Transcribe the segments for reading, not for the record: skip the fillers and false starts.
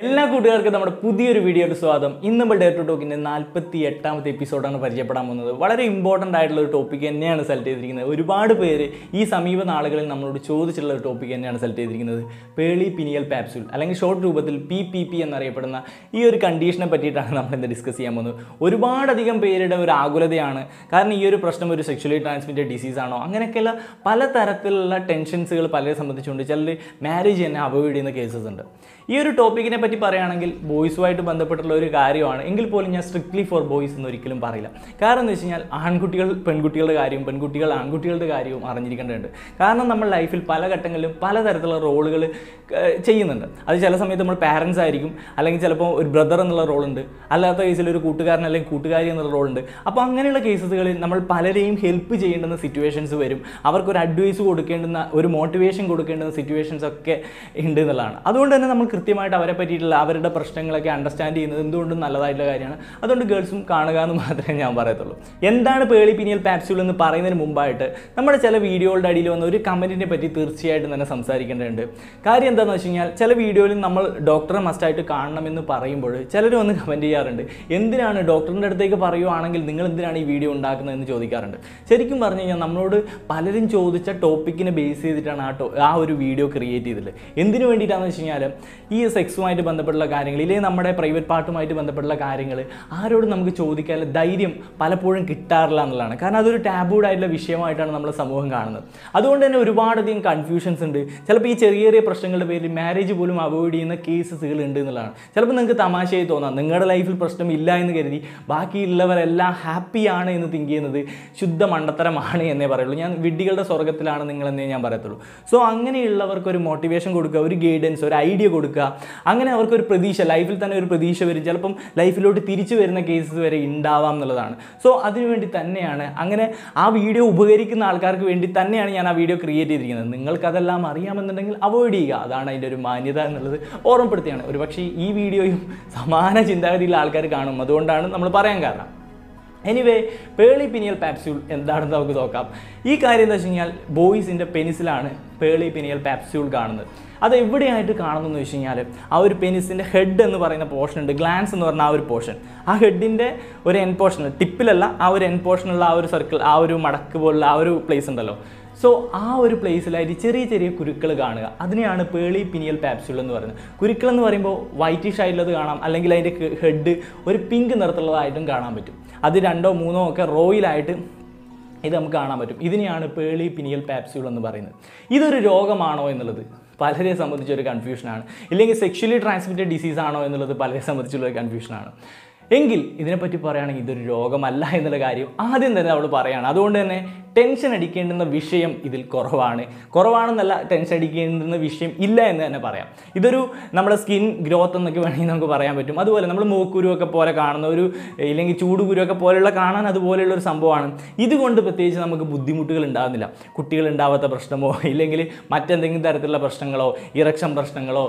എല്ലാ കൂട്ടുകാർക്കും നമ്മുടെ പുതിയൊരു വീഡിയോയുടെ സ്വാഗതം. ഇന്ന് നമ്മൾ ഡേ ടു ടോക്കിൻ്റെ 48ാമത്തെ എപ്പിസോഡാണ് പരിചയപ്പെടാൻ പോകുന്നത്. വളരെ ഇമ്പോർട്ടൻ്റ് ആയിട്ടുള്ള ഒരു ടോപ്പിക് തന്നെയാണ് സെലക്ട് ചെയ്തിരിക്കുന്നത്. ഒരുപാട് പേര് ഈ സമീപ നാളുകളിൽ നമ്മളോട് ചോദിച്ചിട്ടുള്ള ഒരു ടോപ്പിക് തന്നെയാണ് സെലക്ട് ചെയ്തിരിക്കുന്നത്. പേളി പിനിയൽ പാപ്സ്യൂൾ അല്ലെങ്കിൽ ഷോർട്ട് രൂപത്തിൽ PPP എന്നറിയപ്പെടുന്ന ഈ ഒരു കണ്ടീഷനെ പറ്റിയിട്ടാണ് നമ്മൾ ഇന്ന് ഡിസ്കസ് ചെയ്യാൻ പോകുന്നത്. ഒരുപാടധികം പേരുടെ ഒരു ആകുലതയാണ്. കാരണം ഈ ഒരു പ്രശ്നം ഒരു സെക്ഷലി ട്രാൻസ്മിറ്റഡ് ഡിസീസ് ആണോ, അങ്ങനെയൊക്കെയുള്ള പലതരത്തിലുള്ള ടെൻഷൻസുകൾ പലരെ സംബന്ധിച്ചുകൊണ്ട് ചിലർ മാരേജ് തന്നെ അവോയ്ഡ് ചെയ്യുന്ന കേസസ് ഉണ്ട്. ഈ ഒരു ടോപ്പിക്കിനെ പറ്റി പറയുകയാണെങ്കിൽ ബോയ്സുമായിട്ട് ബന്ധപ്പെട്ടുള്ള ഒരു കാര്യമാണ്. എങ്കിൽ പോലും ഞാൻ സ്ട്രിക്ട്ലി ഫോർ ബോയ്സ് എന്ന് ഒരിക്കലും പറയില്ല. കാരണം എന്ന് വെച്ച് കഴിഞ്ഞാൽ ആൺകുട്ടികൾ പെൺകുട്ടികളുടെ കാര്യവും പെൺകുട്ടികൾ ആൺകുട്ടികളുടെ കാര്യവും അറിഞ്ഞിരിക്കേണ്ടതുണ്ട്. കാരണം നമ്മൾ ലൈഫിൽ പല ഘട്ടങ്ങളിലും പലതരത്തിലുള്ള റോളുകൾ ചെയ്യുന്നുണ്ട്. അത് ചില സമയത്ത് നമ്മൾ പാരൻസ് ആയിരിക്കും, അല്ലെങ്കിൽ ചിലപ്പോൾ ഒരു ബ്രദർ എന്നുള്ള റോളുണ്ട്, അല്ലാത്ത കേസിൽ ഒരു കൂട്ടുകാരൻ അല്ലെങ്കിൽ കൂട്ടുകാരി എന്നുള്ള റോളുണ്ട്. അപ്പോൾ അങ്ങനെയുള്ള കേസുകളിൽ നമ്മൾ പലരെയും ഹെൽപ്പ് ചെയ്യേണ്ടുന്ന സിറ്റുവേഷൻസ് വരും. അവർക്കൊരു അഡ്വൈസ് കൊടുക്കേണ്ടുന്ന, ഒരു മോട്ടിവേഷൻ കൊടുക്കേണ്ടുന്ന സിറ്റുവേഷൻസ് ഒക്കെ ഉണ്ട് എന്നുള്ളതാണ്. അതുകൊണ്ട് തന്നെ നമ്മൾ കൃത്യമായിട്ട് അവരെ പറ്റിയിട്ടുള്ള അവരുടെ പ്രശ്നങ്ങളൊക്കെ അണ്ടർസ്റ്റാൻഡ് ചെയ്യുന്നത് എന്തുകൊണ്ടും നല്ലതായിട്ടുള്ള കാര്യമാണ്. അതുകൊണ്ട് ഗേൾസും കാണുക എന്ന് മാത്രമേ ഞാൻ പറയത്തുള്ളൂ. എന്താണ് പേളി പിനിയൽ പാപ്സ്യൂൾ എന്ന് പറയുന്നതിന് മുമ്പായിട്ട് നമ്മുടെ ചില വീഡിയോകളുടെ അടിയിൽ വന്ന ഒരു കമൻറ്റിനെ പറ്റി തീർച്ചയായിട്ടും തന്നെ സംസാരിക്കേണ്ടതുണ്ട്. കാര്യം എന്താണെന്ന് വെച്ച് കഴിഞ്ഞാൽ ചില വീഡിയോയിൽ നമ്മൾ ഡോക്ടറെ മസ്റ്റായിട്ട് കാണണമെന്ന് പറയുമ്പോൾ ചിലർ വന്ന് കമൻറ്റ് ചെയ്യാറുണ്ട്, എന്തിനാണ് ഡോക്ടറിൻ്റെ അടുത്തേക്ക് പറയുവാണെങ്കിൽ നിങ്ങൾ എന്തിനാണ് ഈ വീഡിയോ ഉണ്ടാക്കുന്നതെന്ന് ചോദിക്കാറുണ്ട്. ശരിക്കും പറഞ്ഞു കഴിഞ്ഞാൽ നമ്മളോട് പലരും ചോദിച്ച ടോപ്പിക്കിനെ ബേസ് ചെയ്തിട്ടാണ് ആ ഒരു വീഡിയോ ക്രിയേറ്റ് ചെയ്തിട്ടുള്ളത്. എന്തിനു വേണ്ടിയിട്ടാണെന്ന് വെച്ച് കഴിഞ്ഞാൽ ഈ സെക്സുമായിട്ട് ബന്ധപ്പെട്ടുള്ള കാര്യങ്ങൾ, ഇല്ലെങ്കിൽ നമ്മുടെ പ്രൈവറ്റ് പാർട്ടുമായിട്ട് ബന്ധപ്പെട്ടുള്ള കാര്യങ്ങൾ ആരോടും നമുക്ക് ചോദിക്കാനുള്ള ധൈര്യം പലപ്പോഴും കിട്ടാറില്ല എന്നുള്ളതാണ്. കാരണം അതൊരു ടാബൂഡ് ആയിട്ടുള്ള വിഷയമായിട്ടാണ് നമ്മുടെ സമൂഹം കാണുന്നത്. അതുകൊണ്ട് തന്നെ ഒരുപാടധികം കൺഫ്യൂഷൻസ് ഉണ്ട്. ചിലപ്പോൾ ഈ ചെറിയ ചെറിയ പ്രശ്നങ്ങളുടെ പേരിൽ മാരേജ് പോലും അവോയ്ഡ് ചെയ്യുന്ന കേസസുകൾ ഉണ്ട് എന്നുള്ളതാണ്. ചിലപ്പോൾ നിങ്ങൾക്ക് തമാശയായി തോന്നാം, നിങ്ങളുടെ ലൈഫിൽ പ്രശ്നമില്ല എന്ന് കരുതി ബാക്കിയുള്ളവരെല്ലാം ഹാപ്പിയാണ് എന്ന് തിങ്ക് ചെയ്യുന്നത് ശുദ്ധ മണ്ടത്തരമാണ് എന്നേ പറയുള്ളൂ. ഞാൻ വിഡ്ഢികളുടെ സ്വർഗ്ഗത്തിലാണ് നിങ്ങളെന്നേ ഞാൻ പറയത്തുള്ളൂ. സോ അങ്ങനെയുള്ളവർക്ക് ഒരു മോട്ടിവേഷൻ കൊടുക്കുക, ഒരു ഗൈഡൻസ്, ഒരു ഐഡിയ കൊടുക്കുക. അങ്ങനെ അവർക്കൊരു പ്രതീക്ഷ, ലൈഫിൽ തന്നെ ഒരു പ്രതീക്ഷ വരും. ചിലപ്പം ലൈഫിലോട്ട് തിരിച്ചു വരുന്ന കേസസ് വരെ ഉണ്ടാവാം എന്നുള്ളതാണ്. സോ അതിനുവേണ്ടി തന്നെയാണ്, അങ്ങനെ ആ വീഡിയോ ഉപകരിക്കുന്ന ആൾക്കാർക്ക് വേണ്ടി തന്നെയാണ് ഞാൻ ആ വീഡിയോ ക്രിയേറ്റ് ചെയ്തിരിക്കുന്നത്. നിങ്ങൾക്കതെല്ലാം അറിയാമെന്നുണ്ടെങ്കിൽ അവോയ്ഡ് ചെയ്യുക, അതാണ് അതിൻ്റെ ഒരു മാന്യത എന്നുള്ളത് ഓർമ്മപ്പെടുത്തിയാണ്. ഒരു പക്ഷേ ഈ വീഡിയോയും സമാന ചിന്താഗതിയിലുള്ള ആൾക്കാർ കാണും, അതുകൊണ്ടാണ് നമ്മൾ പറയാൻ കാരണം. എനിവേ, പേളി പിനിയൽ പാപ്സ്യൂൾ എന്താണെന്ന് നമുക്ക് നോക്കാം. ഈ കാര്യം എന്താ വെച്ച് കഴിഞ്ഞാൽ ബോയ്സിൻ്റെ പെനിസിലാണ് പേളി പിനിയൽ പാപ്സ്യൂൾ കാണുന്നത്. അത് എവിടെയായിട്ട് കാണുന്നതെന്ന് വെച്ച് കഴിഞ്ഞാൽ ആ ഒരു പെനിസിൻ്റെ ഹെഡ് എന്ന് പറയുന്ന പോർഷൻ ഉണ്ട്, ഗ്ലാൻസ് എന്ന് പറഞ്ഞ ആ ഒരു പോർഷൻ, ആ ഹെഡിൻ്റെ ഒരു എൻ പോർഷൻ, ടിപ്പിലല്ല, ആ ഒരു എൻ പോർഷനുള്ള ആ ഒരു സർക്കിൾ, ആ ഒരു മടക്ക് പോലുള്ള ആ ഒരു പ്ലേസ് ഉണ്ടല്ലോ. സോ ആ ഒരു പ്ലേസിലായിട്ട് ചെറിയ ചെറിയ കുരുക്കൾ കാണുക, അതിനെയാണ് പേളി പിനിയൽ പാപ്സ്യൂൾ എന്ന് പറയുന്നത്. കുരുക്കൾ എന്ന് പറയുമ്പോൾ വൈറ്റിഷ് ആയിട്ടുള്ളത് കാണാം, അല്ലെങ്കിൽ അതിൻ്റെ ഹെഡ് ഒരു പിങ്ക് നിറത്തിലുള്ളതായിട്ടും കാണാൻ പറ്റും. അത് 2 or 3 ഒക്കെ റോയിലായിട്ട് ഇത് നമുക്ക് കാണാൻ പറ്റും. ഇതിനെയാണ് പേളി പിനിയൽ പാപ്സ്യൂൾ എന്ന് പറയുന്നത്. ഇതൊരു രോഗമാണോ എന്നുള്ളത് പലരെ സംബന്ധിച്ചൊരു കൺഫ്യൂഷനാണ്. ഇല്ലെങ്കിൽ സെക്ഷലി ട്രാൻസ്മിറ്റഡ് ഡിസീസ് ആണോ എന്നുള്ളത് പലരെ സംബന്ധിച്ചുള്ളൊരു കൺഫ്യൂഷനാണ്. എങ്കിൽ ഇതിനെപ്പറ്റി പറയുകയാണെങ്കിൽ ഇതൊരു രോഗമല്ല എന്നുള്ള കാര്യം ആദ്യം തന്നെ അവൾ പറയുകയാണ്. അതുകൊണ്ട് തന്നെ ടെൻഷൻ അടിക്കേണ്ടുന്ന വിഷയം ഇതിൽ കുറവാണെന്നല്ല, ടെൻഷൻ അടിക്കേണ്ടുന്ന വിഷയം ഇല്ല എന്ന് തന്നെ പറയാം. ഇതൊരു നമ്മുടെ സ്കിൻ ഗ്രോത്ത് എന്നൊക്കെ വേണമെങ്കിൽ നമുക്ക് പറയാൻ പറ്റും. അതുപോലെ നമ്മൾ മൂക്കുരുവൊക്കെ പോലെ കാണുന്ന ഒരു, ഇല്ലെങ്കിൽ ചൂടുകുരുവൊക്കെ പോലെയുള്ള കാണാൻ അതുപോലെയുള്ള ഒരു സംഭവമാണ്. ഇതുകൊണ്ട് പ്രത്യേകിച്ച് നമുക്ക് ബുദ്ധിമുട്ടുകൾ ഉണ്ടാകുന്നില്ല. കുട്ടികൾ ഉണ്ടാവാത്ത പ്രശ്നമോ, ഇല്ലെങ്കിൽ മറ്റെന്തെങ്കിലും തരത്തിലുള്ള പ്രശ്നങ്ങളോ, ഇറക്ഷൻ പ്രശ്നങ്ങളോ,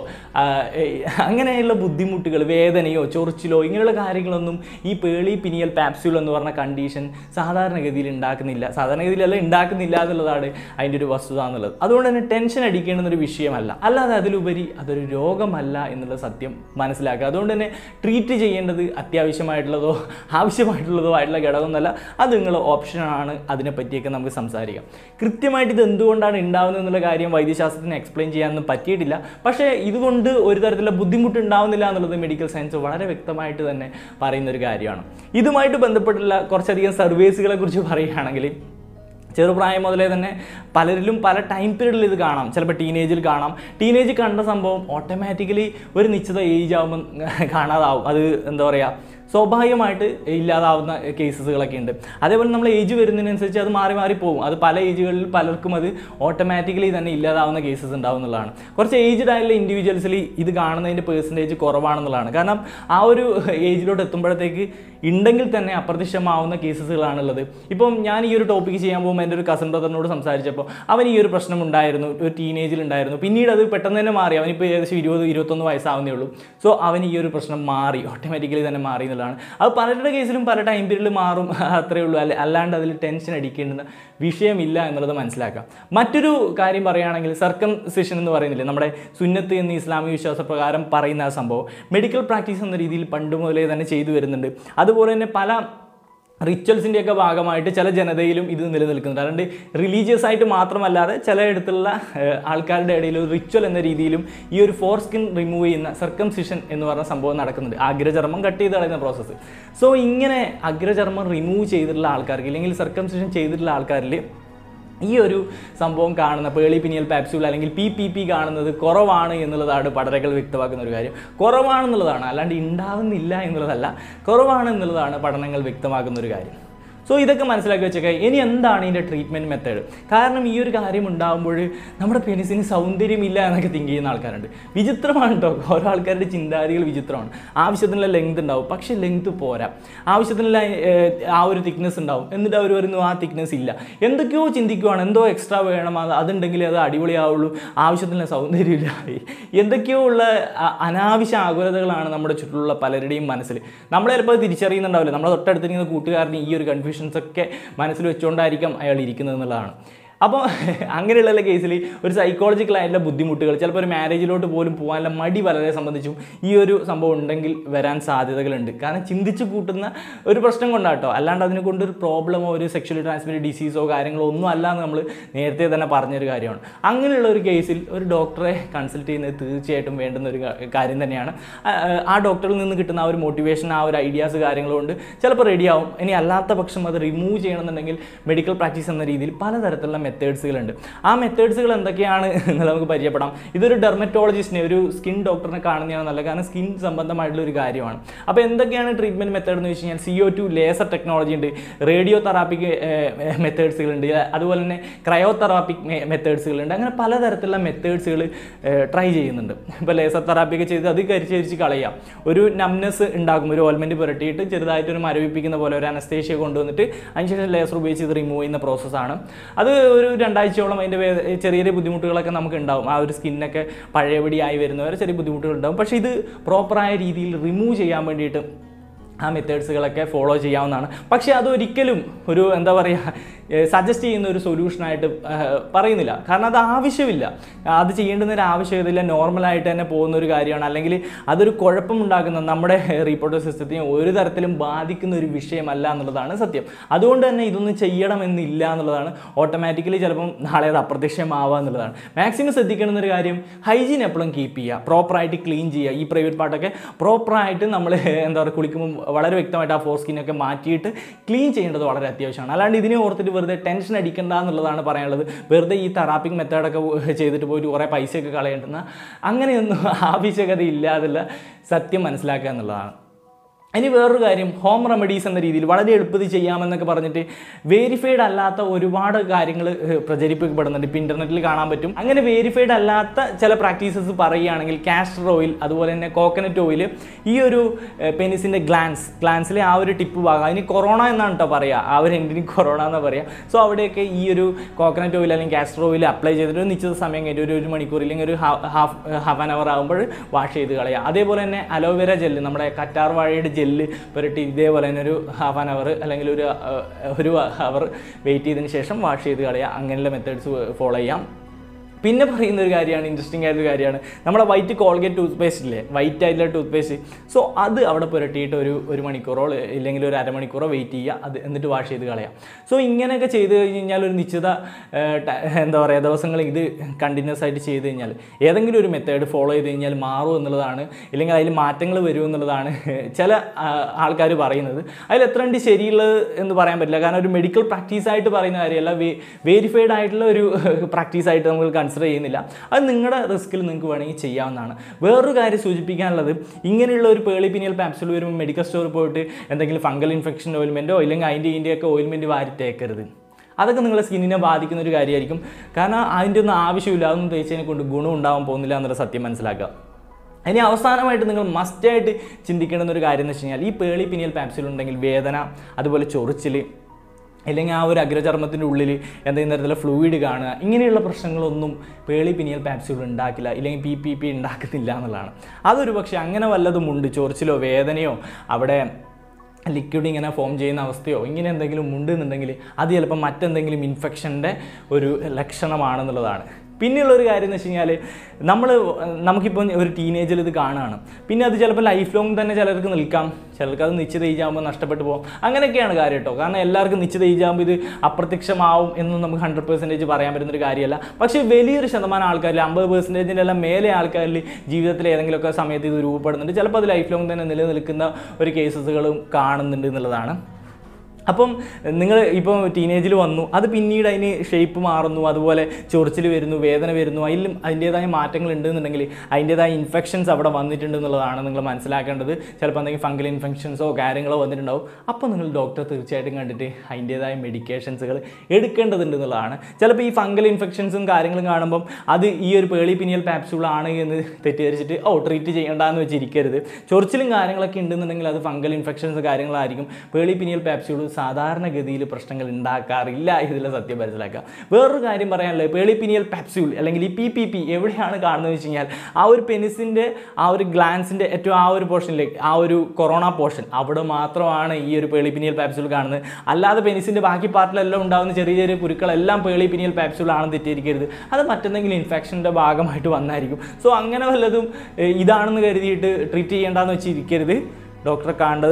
അങ്ങനെയുള്ള ബുദ്ധിമുട്ടുകൾ, വേദനയോ ചൊറിച്ചിലോ, ഇങ്ങനെയുള്ള കാര്യങ്ങളൊന്നും ഈ പേളി പിനിയൽ പാപ്സ്യൂൾ എന്ന് പറഞ്ഞ കണ്ടീഷൻ സാധാരണഗതിയിൽ ഉണ്ടാക്കുന്നില്ല എന്നുള്ളതാണ് അതിൻ്റെ ഒരു വസ്തുത എന്നുള്ളത്. അതുകൊണ്ട് തന്നെ ടെൻഷൻ അടിക്കേണ്ടുന്നൊരു വിഷയമല്ല, അല്ലാതെ അതിലുപരി അതൊരു രോഗമല്ല എന്നുള്ള സത്യം മനസ്സിലാക്കുക. അതുകൊണ്ട് തന്നെ ട്രീറ്റ് ചെയ്യേണ്ടത് അത്യാവശ്യമായിട്ടുള്ളതോ ആവശ്യമായിട്ടുള്ളതോ ആയിട്ടുള്ള ഘടകമൊന്നുമല്ല, അത് നിങ്ങൾ ഓപ്ഷനാണ്. അതിനെപ്പറ്റിയൊക്കെ നമുക്ക് സംസാരിക്കാം. കൃത്യമായിട്ട് ഇത് എന്തുകൊണ്ടാണ് ഉണ്ടാകുന്നത് എന്നുള്ള കാര്യം വൈദ്യശാസ്ത്രത്തിന് എക്സ്പ്ലെയിൻ ചെയ്യാനൊന്നും പറ്റിയിട്ടില്ല. പക്ഷേ ഇതുകൊണ്ട് ഒരു തരത്തിലുള്ള ബുദ്ധിമുട്ട് ഉണ്ടാവുന്നില്ല എന്നുള്ളത് മെഡിക്കൽ സയൻസ് വളരെ വ്യക്തമായിട്ട് തന്നെ പറയുന്നൊരു കാര്യമാണ്. ഇതുമായിട്ട് ബന്ധപ്പെട്ടുള്ള കുറച്ചധികം സർവേസുകളെ കുറിച്ച് പറയുകയാണെങ്കിൽ ചെറുപ്രായം മുതലേ തന്നെ പലരിലും പല ടൈം പീരീഡിൽ ഇത് കാണാം. ചിലപ്പോൾ ടീനേജിൽ കാണാം. ടീനേജ് കണ്ട സംഭവം ഓട്ടോമാറ്റിക്കലി ഒരു നിശ്ചിത ഏജ് ആകുമ്പോൾ കാണാതാവും. അത് എന്താ പറയുക, സ്വാഭാവികമായിട്ട് ഇല്ലാതാവുന്ന കേസസുകളൊക്കെ ഉണ്ട്. അതേപോലെ നമ്മൾ ഏജ് വരുന്നതിനനുസരിച്ച് അത് മാറി പോകും. അത് പല ഏജുകളിൽ പലർക്കും അത് ഓട്ടോമാറ്റിക്കലി തന്നെ ഇല്ലാതാവുന്ന കേസസ് ഉണ്ടാവുന്നതാണ്. കുറച്ച് ഏജ്ഡ് ആയിട്ടുള്ള ഇൻഡിവിജ്വൽസിൽ ഇത് കാണുന്നതിൻ്റെ പെർസെൻറ്റേജ് കുറവാണെന്നുള്ളതാണ്. കാരണം ആ ഒരു ഏജിലോട്ട് എത്തുമ്പോഴത്തേക്ക് ഉണ്ടെങ്കിൽ തന്നെ അപ്രത്യക്ഷമാവുന്ന കേസസുകളാണുള്ളത്. ഇപ്പം ഞാൻ ഈ ഒരു ടോപ്പിക്ക് ചെയ്യാൻ പോകുമ്പോൾ എൻ്റെ ഒരു കസിൻ ബ്രദറിനോട് സംസാരിച്ചപ്പോൾ അവൻ ഈ ഒരു പ്രശ്നം ഉണ്ടായിരുന്നു, ഒരു ടീനേജിൽ ഉണ്ടായിരുന്നു. പിന്നീട് അത് പെട്ടെന്ന് തന്നെ മാറി. അവനിപ്പോൾ ഏകദേശം 20-21 വയസ്സാവുന്നേ ഉള്ളൂ. സോ അവൻ ഈ ഒരു പ്രശ്നം മാറി, ഓട്ടോമാറ്റിക്കലി തന്നെ മാറി എന്നുള്ളതാണ്. അത് പലരുടെ കേസിലും പല ടൈം പീരീഡിൽ മാറും, അത്രയേ ഉള്ളൂ. അല്ലാണ്ട് അതിൽ ടെൻഷൻ അടിക്കേണ്ടുന്ന വിഷയമില്ല എന്നുള്ളത് മനസ്സിലാക്കാം. മറ്റൊരു കാര്യം പറയുകയാണെങ്കിൽ സർക്കംസിഷൻ എന്ന് പറയുന്നില്ലേ, നമ്മുടെ സുന്നത്ത് എന്ന് ഇസ്ലാമിക വിശ്വാസപ്രകാരം പറയുന്ന ആ സംഭവം മെഡിക്കൽ പ്രാക്ടീസ് എന്ന രീതിയിൽ പണ്ട് മുതലേ തന്നെ ചെയ്തു വരുന്നുണ്ട്. അതുപോലെ തന്നെ പല റിച്വൽസിൻ്റെയൊക്കെ ഭാഗമായിട്ട് ചില ജനതയിലും ഇത് നിലനിൽക്കുന്നുണ്ട്. അതുകൊണ്ട് റിലീജിയസ് ആയിട്ട് മാത്രമല്ലാതെ ചിലയിടത്തുള്ള ആൾക്കാരുടെ ഇടയിൽ ഒരു റിച്വൽ എന്ന രീതിയിലും ഈ ഒരു ഫോർ സ്കിൻ റിമൂവ് ചെയ്യുന്ന സർക്കംസിഷൻ എന്ന് പറഞ്ഞ സംഭവം നടക്കുന്നുണ്ട്. അഗ്രചർമ്മം കട്ട് ചെയ്ത് കളയുന്ന പ്രോസസ്സ്. സോ ഇങ്ങനെ അഗ്രചർമ്മം റിമൂവ് ചെയ്തിട്ടുള്ള ആൾക്കാർക്ക് അല്ലെങ്കിൽ സർക്കംസിഷൻ ചെയ്തിട്ടുള്ള ആൾക്കാരിൽ ഈ ഒരു സംഭവം കാണുന്ന പേളി പിനിയൽ പാപ്സ്യൂൾ അല്ലെങ്കിൽ PPP കാണുന്നത് കുറവാണ് എന്നുള്ളതാണ് പഠനങ്ങൾ വ്യക്തമാക്കുന്ന ഒരു കാര്യം. കുറവാണെന്നുള്ളതാണ്, അല്ലാണ്ട് ഉണ്ടാവുന്നില്ല എന്നുള്ളതല്ല, കുറവാണ് എന്നുള്ളതാണ് പഠനങ്ങൾ വ്യക്തമാക്കുന്ന ഒരു കാര്യം. സോ ഇതൊക്കെ മനസ്സിലാക്കി വെച്ചേക്കാം. ഇനി എന്താണ് ഇതിൻ്റെ ട്രീറ്റ്മെൻറ്റ് മെത്തേഡ്? കാരണം ഈ ഒരു കാര്യം ഉണ്ടാകുമ്പോൾ നമ്മുടെ പെനിസിന് സൗന്ദര്യമില്ല എന്നൊക്കെ തിങ്ക് ചെയ്യുന്ന ആൾക്കാരുണ്ട്. വിചിത്രമാണ് കേട്ടോ, ഓരോ ആൾക്കാരുടെ ചിന്താഗതികൾ വിചിത്രമാണ്. ആവശ്യത്തിനുള്ള ലെങ്ത് ഉണ്ടാവും, പക്ഷേ ലെങ്ത് പോരാ. ആവശ്യത്തിനുള്ള ആ ഒരു തിക്നെസ് ഉണ്ടാവും, എന്നിട്ട് അവർ വരുന്നു ആ തിക്നെസ് ഇല്ല. എന്തൊക്കെയോ ചിന്തിക്കുവാണ്, എന്തോ എക്സ്ട്രാ വേണം, അതുണ്ടെങ്കിൽ അത് അടിപൊളിയാവുള്ളൂ, ആവശ്യത്തിനുള്ള സൗന്ദര്യമില്ല, എന്തൊക്കെയോ ഉള്ള അനാവശ്യ ആകുലതകളാണ് നമ്മുടെ ചുറ്റിലുള്ള പലരുടെയും മനസ്സിൽ. നമ്മൾ ചിലപ്പോൾ തിരിച്ചറിയുന്നുണ്ടാവില്ല. നമ്മളെ തൊട്ടടുത്തിരിക്കുന്ന കൂട്ടുകാരന് ഈ ഒരു കൺഫ്യൂഷൻസ് ഒക്കെ മനസ്സിൽ വെച്ചുകൊണ്ടായിരിക്കും അയാൾ ഇരിക്കുന്നത് എന്നുള്ളതാണ്. അപ്പോൾ അങ്ങനെയുള്ള കേസിൽ ഒരു സൈക്കോളജിക്കലായിട്ടുള്ള ബുദ്ധിമുട്ടുകൾ, ചിലപ്പോൾ ഒരു മാരേജിലോട്ട് പോലും പോകാനുള്ള മടി പലരെ സംബന്ധിച്ചും ഈ ഒരു സംഭവം ഉണ്ടെങ്കിൽ വരാൻ സാധ്യതകളുണ്ട്. കാരണം ചിന്തിച്ച് കൂട്ടുന്ന ഒരു പ്രശ്നം കൊണ്ടാട്ടോ, അല്ലാണ്ട് അതിനെ കൊണ്ടൊരു പ്രോബ്ലമോ ഒരു സെക്ഷലി ട്രാൻസ്മിറ്റഡ് ഡിസീസോ കാര്യങ്ങളോ ഒന്നും അല്ല എന്ന് നമ്മൾ നേരത്തെ തന്നെ പറഞ്ഞൊരു കാര്യമാണ്. അങ്ങനെയുള്ള ഒരു കേസിൽ ഒരു ഡോക്ടറെ കൺസൾട്ട് ചെയ്യുന്നത് തീർച്ചയായിട്ടും വേണ്ടുന്ന ഒരു കാര്യം തന്നെയാണ്. ആ ഡോക്ടറിൽ നിന്ന് കിട്ടുന്ന ആ ഒരു മോട്ടിവേഷൻ, ആ ഒരു ഐഡിയാസ് കാര്യങ്ങളുകൊണ്ട് ചിലപ്പോൾ റെഡിയാവും. ഇനി അല്ലാത്ത പക്ഷം അത് റിമൂവ് ചെയ്യണമെന്നുണ്ടെങ്കിൽ മെഡിക്കൽ പ്രാക്ടീസ് എന്ന രീതിയിൽ പലതരത്തിലുള്ള മെത്തേഡ്സുകളുണ്ട്. ആ മെത്തേഡ്സുകൾ എന്തൊക്കെയാണ് എന്ന് നമുക്ക് പരിചയപ്പെടാം. ഇതൊരു ഡെർമറ്റോളജിസ്റ്റിനെ, ഒരു സ്കിൻ ഡോക്ടറിനെ കാണുന്നതാണ് നല്ലത്, കാരണം സ്കിൻ സംബന്ധമായിട്ടുള്ള ഒരു കാര്യമാണ്. അപ്പോൾ എന്തൊക്കെയാണ് ട്രീറ്റ്മെൻറ്റ് മെത്തേഡ് എന്ന് വെച്ച് കഴിഞ്ഞാൽ CO2 ലേസർ ടെക്നോളജി ഉണ്ട്, റേഡിയോ തെറാപ്പിക് മെത്തേഡ്സുകളുണ്ട്, അതുപോലെ തന്നെ ക്രയോതെറാപ്പിക് മെത്തേഡ്സുകളുണ്ട്. അങ്ങനെ പലതരത്തിലുള്ള മെത്തേഡ്സുകൾ ട്രൈ ചെയ്യുന്നുണ്ട്. ഇപ്പോൾ ലേസർ തെറാപ്പിയൊക്കെ ചെയ്ത് അത് കരിച്ച് കളയാം, ഒരു നംനെസ് ഉണ്ടാകും, ഒരു ഓയിൽമെൻറ്റ് പുരട്ടിയിട്ട് ചെറുതായിട്ടൊരു മരവിപ്പിക്കുന്ന പോലെ ഒരു അനസ്തേഷ്യ കൊണ്ടുവന്നിട്ട് അതിനുശേഷം ലേസർ ഉപയോഗിച്ച് ഇത് റിമൂവ് ചെയ്യുന്ന പ്രോസസ്സാണ്. അത് ഒരു 2 ആഴ്ചയോളം അതിൻ്റെ ചെറിയ ചെറിയ ബുദ്ധിമുട്ടുകളൊക്കെ നമുക്ക് ഉണ്ടാവും. ആ ഒരു സ്കിന്നൊക്കെ പഴയപടിയായി വരുന്നവരെ ചെറിയ ബുദ്ധിമുട്ടുകൾ ഉണ്ടാവും. പക്ഷേ ഇത് പ്രോപ്പറായ രീതിയിൽ റിമൂവ് ചെയ്യാൻ വേണ്ടിയിട്ട് ആ മെത്തേഡ്സുകളൊക്കെ ഫോളോ ചെയ്യാവുന്നതാണ്. പക്ഷേ അതൊരിക്കലും ഒരു എന്താ പറയുക സജസ്റ്റ് ചെയ്യുന്ന ഒരു സൊല്യൂഷനായിട്ട് പറയുന്നില്ല. കാരണം അത് ആവശ്യമില്ല, അത് ചെയ്യേണ്ടുന്നൊരു ആവശ്യമില്ല, നോർമലായിട്ട് തന്നെ പോകുന്ന ഒരു കാര്യമാണ്. അല്ലെങ്കിൽ അതൊരു കുഴപ്പമുണ്ടാക്കുന്ന നമ്മുടെ റീപ്രൊഡക്റ്റീവ് സിസ്റ്റത്തിനെ ഒരു തരത്തിലും ബാധിക്കുന്ന ഒരു വിഷയമല്ല എന്നുള്ളതാണ് സത്യം. അതുകൊണ്ട് തന്നെ ഇതൊന്നും ചെയ്യണമെന്നില്ല എന്നുള്ളതാണ്. ഓട്ടോമാറ്റിക്കലി ചിലപ്പം നാളെ അത് അപ്രത്യക്ഷമാവുക എന്നുള്ളതാണ്. മാക്സിമം ശ്രദ്ധിക്കണമെന്നൊരു കാര്യം, ഹൈജീൻ എപ്പോഴും കീപ്പ് ചെയ്യുക, പ്രോപ്പറായിട്ട് ക്ലീൻ ചെയ്യുക. ഈ പ്രൈവറ്റ് പാർട്ടൊക്കെ പ്രോപ്പറായിട്ട് നമ്മൾ എന്താ പറയുക കുളിക്കുമ്പോൾ വളരെ വ്യക്തമായിട്ട് ആ ഫോർ സ്കിന്നൊക്കെ മാറ്റിയിട്ട് ക്ലീൻ ചെയ്യേണ്ടത് വളരെ അത്യാവശ്യമാണ്. അല്ലാണ്ട് ഇതിനെ ഓർത്തിട്ട് വെറുതെ ടെൻഷൻ അടിക്കേണ്ട എന്നുള്ളതാണ് പറയാനുള്ളത്. വെറുതെ ഈ തെറാപ്പിക് മെത്തേഡൊക്കെ ചെയ്തിട്ട് പോയിട്ട് കുറേ പൈസയൊക്കെ കളയേണ്ടുന്ന അങ്ങനെയൊന്നും ആവശ്യകത ഇല്ലാതുള്ള സത്യം മനസ്സിലാക്കുക എന്നുള്ളതാണ്. ഇനി വേറൊരു കാര്യം, ഹോം റെമഡീസ് എന്ന രീതിയിൽ വളരെ എളുപ്പത്തിൽ ചെയ്യാമെന്നൊക്കെ പറഞ്ഞിട്ട് വേരിഫൈഡ് അല്ലാത്ത ഒരുപാട് കാര്യങ്ങൾ പ്രചരിപ്പിക്കപ്പെടുന്നുണ്ട്. ഇപ്പോൾ ഇൻ്റർനെറ്റിൽ കാണാൻ പറ്റും. അങ്ങനെ വേരിഫൈഡ് അല്ലാത്ത ചില പ്രാക്ടീസസ് പറയുകയാണെങ്കിൽ കാസ്റ്റർ ഓയിൽ, അതുപോലെ തന്നെ കോക്കനട്ട് ഓയിൽ, ഈ ഒരു പെനിസിൻ്റെ ഗ്ലാൻസിലെ ആ ഒരു ടിപ്പ് ഭാഗം, അതിന് കൊറോണ എന്നാണ് കേട്ടോ പറയുക, ആ ഒരു എൻഡിന് കൊറോണ എന്നാണ് പറയുക. സോ അവിടെയൊക്കെ ഈ ഒരു കോക്കനട്ട് ഓയിൽ അല്ലെങ്കിൽ കാസ്റ്റർ ഓയിൽ അപ്ലൈ ചെയ്തിട്ട് ഒരു നിശ്ചിത സമയം കഴിഞ്ഞ് ഒരു മണിക്കൂർ ഇല്ലെങ്കിൽ ഒരു ഹാഫ് ആൻ അവർ ആകുമ്പോൾ വാഷ് ചെയ്ത് കളയുക. അതേപോലെ തന്നെ അലോവേര ജെല്ല്, നമ്മുടെ കറ്റാർ വാഴയുടെ ജെല്ല് പുരട്ടി ഇതേപോലെ തന്നെ ഒരു ഹാഫ് ആൻ അവർ അല്ലെങ്കിൽ ഒരു അവർ വെയിറ്റ് ചെയ്തതിന് ശേഷം വാഷ് ചെയ്ത് കളയുക. അങ്ങനെയുള്ള മെത്തേഡ്സ് ഫോളോ ചെയ്യാം. പിന്നെ പറയുന്ന ഒരു കാര്യമാണ്, ഇൻട്രസ്റ്റിംഗ് ആയിട്ടൊരു കാര്യമാണ്, നമ്മുടെ വൈറ്റ് കോൾഗേറ്റ് ടൂത്ത് പേസ്റ്റ് ഇല്ലേ, വൈറ്റ് ആയിട്ടുള്ള ടൂത്ത് പേസ്റ്റ്. സോ അത് അവിടെ പുരട്ടിയിട്ട് ഒരു മണിക്കൂറോ ഇല്ലെങ്കിൽ ഒരു അരമണിക്കൂറോ വെയിറ്റ് ചെയ്യുക, അത് എന്നിട്ട് വാഷ് ചെയ്ത് കളയാം. സോ ഇങ്ങനെയൊക്കെ ചെയ്ത് കഴിഞ്ഞാൽ ഒരു നിശ്ചിത എന്താ പറയുക ദിവസങ്ങൾ ഇത് കണ്ടിന്യൂസ് ആയിട്ട് ചെയ്ത് കഴിഞ്ഞാൽ ഏതെങ്കിലും ഒരു മെത്തേഡ് ഫോളോ ചെയ്ത് കഴിഞ്ഞാൽ മാറും എന്നുള്ളതാണ്, ഇല്ലെങ്കിൽ അതിൽ മാറ്റങ്ങൾ വരും എന്നുള്ളതാണ് ചില ആൾക്കാർ പറയുന്നത്. അതിൽ എത്ര ഉണ്ട് ശരിയുള്ളത് എന്ന് പറയാൻ പറ്റില്ല. കാരണം ഒരു മെഡിക്കൽ പ്രാക്ടീസായിട്ട് പറയുന്ന കാര്യമല്ല, വേരിഫൈഡ് ആയിട്ടുള്ള ഒരു പ്രാക്ടീസായിട്ട് നമുക്ക് കൺസിഡർ ചെയ്യുന്നില്ല. അത് നിങ്ങളുടെ റിസ്കിൽ നിങ്ങൾക്ക് വേണമെങ്കിൽ ചെയ്യാവുന്നതാണ്. വേറൊരു കാര്യം സൂചിപ്പിക്കാനുള്ളത്, ഇങ്ങനെയുള്ള ഒരു പേളി പിനിയൽ പാപ്സ്യൂൾ വരുമ്പോൾ മെഡിക്കൽ സ്റ്റോറിൽ പോയിട്ട് എന്തെങ്കിലും ഫംഗൽ ഇൻഫെക്ഷൻ ഓയിൽമെൻറ്റോ ഇല്ലെങ്കിൽ അതിൻ്റെയൊക്കെ ഓയിൽമെൻറ്റ് വാരി തേക്കരുത്. അതൊക്കെ നിങ്ങളുടെ സ്കിന്നിനെ ബാധിക്കുന്ന ഒരു കാര്യമായിരിക്കും. കാരണം അതിൻ്റെ ഒന്നും ആവശ്യമില്ല, അതൊന്നും തേച്ചതിനെ കൊണ്ട് ഗുണം ഉണ്ടാവാൻ പോകുന്നില്ല എന്നുള്ള സത്യം മനസ്സിലാക്കുക. ഇനി അവസാനമായിട്ട് നിങ്ങൾ മസ്റ്റായിട്ട് ചിന്തിക്കേണ്ടുന്ന ഒരു കാര്യം എന്ന് വെച്ച് കഴിഞ്ഞാൽ, ഈ പേളി പിനിയൽ പാപ്സ്യൂൾ ഉണ്ടെങ്കിൽ വേദന, അതുപോലെ ചൊറിച്ചിൽ, അല്ലെങ്കിൽ ആ ഒരു അഗ്രചർമ്മത്തിൻ്റെ ഉള്ളിൽ എന്തെങ്കിലും തരത്തിലുള്ള ഫ്ലൂയിഡ് കാണുക, ഇങ്ങനെയുള്ള പ്രശ്നങ്ങളൊന്നും പേളി പിനിയൽ പാപ്സ്യൂൾ ഉണ്ടാക്കില്ല, ഇല്ലെങ്കിൽ PPP ഉണ്ടാക്കുന്നില്ല എന്നുള്ളതാണ്. അതൊരു പക്ഷേ അങ്ങനെ വല്ലതും ഉണ്ട്, ചൊറിച്ചിലോ വേദനയോ അവിടെ ലിക്വിഡ് ഇങ്ങനെ ഫോം ചെയ്യുന്ന അവസ്ഥയോ ഇങ്ങനെ എന്തെങ്കിലും ഉണ്ടെന്നുണ്ടെങ്കിൽ അത് ചിലപ്പോൾ മറ്റെന്തെങ്കിലും ഇൻഫെക്ഷൻ്റെ ഒരു ലക്ഷണമാണെന്നുള്ളതാണ്. പിന്നെയുള്ളൊരു കാര്യം എന്ന് വെച്ച് കഴിഞ്ഞാൽ നമുക്കിപ്പോൾ ഒരു ടീനേജിൽ ഇത് കാണുകയാണ്, പിന്നെ അത് ചിലപ്പോൾ ലൈഫ് ലോങ് തന്നെ ചിലർക്ക് നിൽക്കാം, ചിലർക്ക് അത് നിശ്ചിത ഏജാകുമ്പോൾ നഷ്ടപ്പെട്ടു പോകും. അങ്ങനെയൊക്കെയാണ് കാര്യം കേട്ടോ. കാരണം എല്ലാവർക്കും നിശ്ചിത ഏജാകുമ്പോൾ ഇത് അപ്രത്യക്ഷമാവും എന്നും നമുക്ക് 100% പറയാൻ പറ്റുന്നൊരു കാര്യമല്ല. പക്ഷേ വലിയൊരു ശതമാനം ആൾക്കാരിൽ 50% എല്ലാം മേലെ ആൾക്കാരിൽ ജീവിതത്തിൽ ഏതെങ്കിലുമൊക്കെ സമയത്ത് ഇത് രൂപപ്പെടുന്നുണ്ട്. ചിലപ്പോൾ അത് ലൈഫ് ലോങ് തന്നെ നിലനിൽക്കുന്ന ഒരു കേസസുകളും കാണുന്നുണ്ട് എന്നുള്ളതാണ്. അപ്പം നിങ്ങൾ ഇപ്പോൾ ടീനേജിൽ വന്നു, അത് പിന്നീട് അതിന് ഷേപ്പ് മാറുന്നു, അതുപോലെ ചൊറിച്ചിൽ വരുന്നു, വേദന വരുന്നു, അതിലും അതിൻ്റേതായ മാറ്റങ്ങൾ ഉണ്ടെന്നുണ്ടെങ്കിൽ അതിൻ്റേതായ ഇൻഫെക്ഷൻസ് അവിടെ വന്നിട്ടുണ്ട് എന്നുള്ളതാണ് നിങ്ങൾ മനസ്സിലാക്കേണ്ടത്. ചിലപ്പോൾ എന്തെങ്കിലും ഫംഗൽ ഇൻഫെക്ഷൻസോ കാര്യങ്ങളോ വന്നിട്ടുണ്ടാവും. അപ്പോൾ നിങ്ങൾ ഡോക്ടറെ തീർച്ചയായിട്ടും കണ്ടിട്ട് അതിൻ്റേതായ മെഡിക്കേഷൻസുകൾ എടുക്കേണ്ടതുണ്ട് എന്നുള്ളതാണ്. ചിലപ്പോൾ ഈ ഫംഗൽ ഇൻഫെക്ഷൻസും കാര്യങ്ങളും കാണുമ്പം അത് ഈ ഒരു പേളി പിനിയൽ പാപ്സ്യൂൾ ആണ് എന്ന് തെറ്റിദ്ധരിച്ചിട്ട് ട്രീറ്റ് ചെയ്യേണ്ടെന്ന് വെച്ചിരിക്കരുത്. ചൊറിച്ചിലും കാര്യങ്ങളൊക്കെ ഉണ്ടെന്നുണ്ടെങ്കിൽ അത് ഫംഗൽ ഇൻഫെക്ഷൻസ് കാര്യങ്ങളായിരിക്കും. പേളി പിനിയൽ പാപ്സ്യൂൾ സാധാരണഗതിയിൽ പ്രശ്നങ്ങൾ ഉണ്ടാക്കാറില്ല, ഇതിലെ സത്യം മനസ്സിലാക്കുക. വേറൊരു കാര്യം പറയാനുള്ളത്, പേളി പിനിയൽ പാപ്സ്യൂൾ അല്ലെങ്കിൽ ഈ PPP എവിടെയാണ് കാണുന്നത് വെച്ച് കഴിഞ്ഞാൽ ആ ഒരു പെനിസിൻ്റെ ആ ഒരു ഗ്ലാൻസിൻ്റെ ഏറ്റവും ആ ഒരു പോർഷനിലേക്ക്, ആ ഒരു കൊറോണ പോർഷൻ, അവിടെ മാത്രമാണ് ഈ ഒരു പേളി പിനിയൽ പാപ്സ്യൂൾ കാണുന്നത്. അല്ലാതെ പെനിസിൻ്റെ ബാക്കി പാർട്ടിലെല്ലാം ഉണ്ടാകുന്ന ചെറിയ ചെറിയ പുരുക്കളെല്ലാം പേളി പിനിയൽ പാപ്സ്യൂൾ ആണെന്ന് തെറ്റിയിരിക്കരുത്. അത് മറ്റെന്തെങ്കിലും ഇൻഫെക്ഷൻ്റെ ഭാഗമായിട്ട് വന്നായിരിക്കും. സോ അങ്ങനെ വല്ലതും ഇതാണെന്ന് കരുതിയിട്ട് ട്രീറ്റ് ചെയ്യേണ്ടെന്ന് വെച്ചിരിക്കരുത്. ഡോക്ടറെ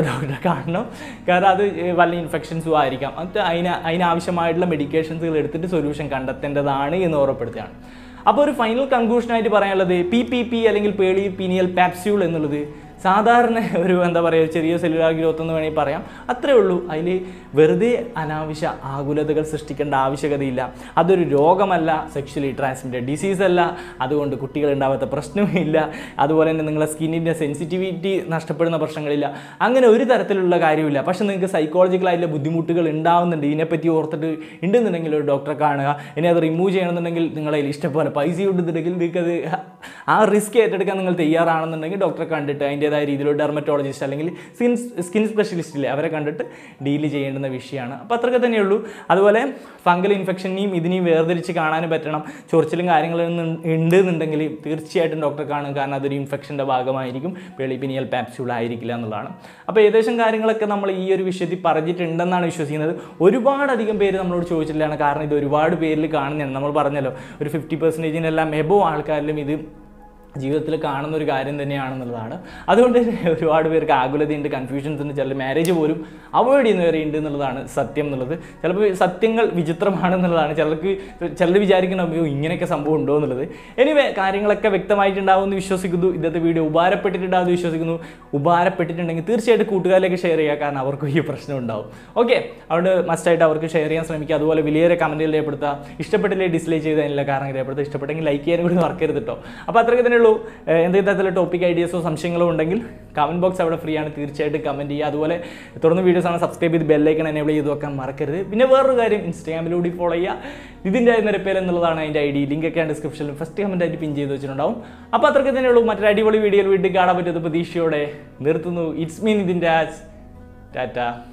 കാണണം. കാരണം അത് വല്ല ഇൻഫെക്ഷൻസും ആയിരിക്കാം. അത് അതിനാവശ്യമായിട്ടുള്ള മെഡിക്കേഷൻസുകൾ എടുത്തിട്ട് സൊല്യൂഷൻ കണ്ടെത്തേണ്ടതാണ് എന്ന് ഓർമ്മപ്പെടുത്തുകയാണ്. അപ്പോൾ ഒരു ഫൈനൽ കൺക്ലൂഷനായിട്ട് പറയാനുള്ളത്, PPP അല്ലെങ്കിൽ പേളി പിനിയൽ പാപ്സ്യൂൾ എന്നുള്ളത് സാധാരണ ഒരു ചെറിയ സെല്ലുലാർ ഗ്രോത്ത് എന്ന് വേണമെങ്കിൽ പറയാം. അത്രേ ഉള്ളൂ. അതിൽ വെറുതെ അനാവശ്യ ആകുലതകൾ സൃഷ്ടിക്കേണ്ട ആവശ്യകതയില്ല. അതൊരു രോഗമല്ല, സെക്ഷലി ട്രാൻസ്മിറ്റഡ് ഡിസീസ് അല്ല, അതുകൊണ്ട് കുട്ടികളുണ്ടാവാത്ത പ്രശ്നമില്ല. അതുപോലെ തന്നെ നിങ്ങളുടെ സ്കിന്നിൻ്റെ സെൻസിറ്റിവിറ്റി നഷ്ടപ്പെടുന്ന പ്രശ്നങ്ങളില്ല. അങ്ങനെ ഒരു തരത്തിലുള്ള കാര്യമില്ല. പക്ഷേ നിങ്ങൾക്ക് സൈക്കോളജിക്കലായിട്ടുള്ള ബുദ്ധിമുട്ടുകൾ ഉണ്ടാവുന്നുണ്ട്, ഇതിനെപ്പറ്റി ഓർത്തിട്ട് ഉണ്ടെന്നുണ്ടെങ്കിൽ ഒരു ഡോക്ടറെ കാണുക. ഇനി അത് റിമൂവ് ചെയ്യണമെന്നുണ്ടെങ്കിൽ നിങ്ങളെ ഇഷ്ടംപോലെ പൈസ ഉണ്ടെന്നുണ്ടെങ്കിൽ നിങ്ങൾക്കത് ആ റിസ്ക് ഏറ്റെടുക്കാൻ നിങ്ങൾ തയ്യാറാണെന്നുണ്ടെങ്കിൽ ഡോക്ടറെ കണ്ടിട്ട് അതിൻ്റേതായ രീതിയിലുള്ള ഡെർമറ്റോളജിസ്റ്റ് അല്ലെങ്കിൽ സ്കിൻ സ്പെഷ്യലിസ്റ്റില്ലേ അവരെ കണ്ടിട്ട് ഡീൽ ചെയ്യേണ്ടുന്ന വിഷയമാണ്. അപ്പോൾ അത്രയൊക്കെ തന്നെയുള്ളൂ. അതുപോലെ ഫംഗൽ ഇൻഫെക്ഷനെയും ഇതിനെയും വേർതിരിച്ച് കാണാനും പറ്റണം. ചൊറിച്ചിലും കാര്യങ്ങളും ഉണ്ടെന്നുണ്ടെങ്കിൽ തീർച്ചയായിട്ടും ഡോക്ടറെ കാണും. കാരണം അതൊരു ഇൻഫെക്ഷൻ്റെ ഭാഗമായിരിക്കും, പേളി പിനിയൽ പാപ്സ്യൂൾ ആയിരിക്കില്ല എന്നുള്ളതാണ്. അപ്പോൾ ഏകദേശം കാര്യങ്ങളൊക്കെ നമ്മൾ ഈ ഒരു വിഷയത്തിൽ പറഞ്ഞിട്ടുണ്ടെന്നാണ് വിശ്വസിക്കുന്നത്. ഒരുപാടധികം പേര് നമ്മളോട് ചോദിച്ചിട്ടില്ലാണ്. കാരണം ഇത് ഒരുപാട് പേരിൽ കാണുന്നതാണ്. നമ്മൾ പറഞ്ഞല്ലോ, ഒരു 50%-നെല്ലാം എബോവ് ആൾക്കാരിലും ഇത് ജീവിതത്തിൽ കാണുന്ന ഒരു കാര്യം തന്നെയാണെന്നുള്ളതാണ്. അതുകൊണ്ട് തന്നെ ഒരുപാട് പേർക്ക് ആകുലതയുണ്ട്, കൺഫ്യൂഷൻസ് ഉണ്ട്, ചില മാരേജ് പോലും അവോയ്ഡ് ചെയ്യുന്നവരെ ഉണ്ട് എന്നുള്ളതാണ് സത്യം എന്നുള്ളത്. ചിലപ്പോൾ സത്യങ്ങൾ വിചിത്രമാണെന്നുള്ളതാണ്. ചിലർ വിചാരിക്കണം ഇങ്ങനെയൊക്കെ സംഭവം ഉണ്ടോ എന്നുള്ളത്. എനിവേ കാര്യങ്ങളൊക്കെ വ്യക്തമായിട്ടുണ്ടാവുമെന്ന് വിശ്വസിക്കുന്നു. ഇന്നത്തെ വീഡിയോ ഉപകാരപ്പെട്ടിട്ടുണ്ടാവുമെന്ന് വിശ്വസിക്കുന്നു. ഉപകാരപ്പെട്ടിട്ടുണ്ടെങ്കിൽ തീർച്ചയായിട്ടും കൂട്ടുകാരിലേക്ക് ഷെയർ ചെയ്യുക. കാരണം അവർക്കും ഈ പ്രശ്നം ഉണ്ടാവും. ഓക്കെ, അതുകൊണ്ട് മസ്റ്റായിട്ട് അവർക്ക് ഷെയർ ചെയ്യാൻ ശ്രമിക്കുക. അതുപോലെ വലിയ കമൻറ്റുകൾ രേഖപ്പെടുത്തുക. ഇഷ്ടപ്പെട്ടില്ലേ ഡിസ്ലൈക്ക് ചെയ്തതിനുള്ള കാരണം രേഖപ്പെടുത്തുക. ഇഷ്ടപ്പെട്ടെങ്കിൽ ലൈക്ക് ചെയ്യാനും കൂടി മറക്കരുത് കേട്ടോ. അപ്പോൾ അത്രയ്ക്ക് തന്നെ എന്തെങ്കിലും തരത്തിലുള്ള ടോപ്പിക് ഐഡിയാസോ സംശയങ്ങളോ ഉണ്ടെങ്കിൽ കമൻറ്റ് ബോക്സ് അവിടെ ഫ്രീ ആണ്, തീർച്ചയായിട്ടും കമൻറ്റ് ചെയ്യുക. അതുപോലെ തുടർന്ന് വീഡിയോസ് ആണ് സബ്സ്ക്രൈബ് ചെയ്ത് ബെല്ലൈക്കൺ എനേബിൾ ചെയ്ത് വെക്കാൻ മറക്കരുത്. പിന്നെ വേറൊരു കാര്യം, ഇൻസ്റ്റാഗ്രാമിലൂടെ ഫോളോ ചെയ്യുക. nidhinrajnirappel എന്നുള്ളതാണ് അതിൻ്റെ ID. ലിങ്കൊക്കെ ഡിസ്ക്രിപ്ഷനിൽ ഫസ്റ്റ് കമൻറ്റ് ആയിട്ട് പിൻ ചെയ്ത് വെച്ചിട്ടുണ്ടാവും. അപ്പോൾ അത്രയ്ക്ക് തന്നെയുള്ളൂ. മറ്റൊരു അടിപൊളി വീഡിയോയിൽ വീണ്ടും കാണാൻ പറ്റുന്ന പ്രതീക്ഷയോടെ നിർത്തുന്നു. It's me Nithin Raj. ടാറ്റ.